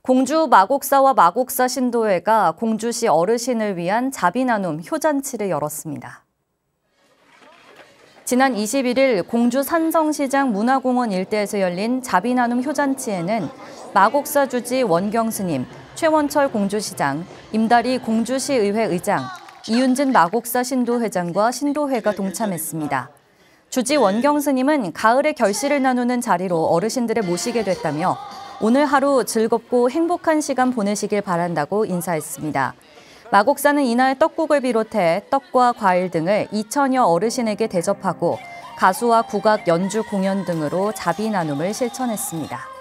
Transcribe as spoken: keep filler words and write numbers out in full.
공주 마곡사와 마곡사 신도회가 공주시 어르신을 위한 자비나눔 효잔치를 열었습니다. 지난 이십일일 공주 산성시장 문화공원 일대에서 열린 자비나눔 효잔치에는 마곡사 주지 원경 스님, 최원철 공주시장, 임다리 공주시의회 의장, 이윤진 마곡사 신도회장과 신도회가 동참했습니다. 주지 원경 스님은 가을의 결실을 나누는 자리로 어르신들을 모시게 됐다며 오늘 하루 즐겁고 행복한 시간 보내시길 바란다고 인사했습니다. 마곡사는 이날 떡국을 비롯해 떡과 과일 등을 이천여 어르신에게 대접하고 가수와 국악 연주 공연 등으로 자비 나눔을 실천했습니다.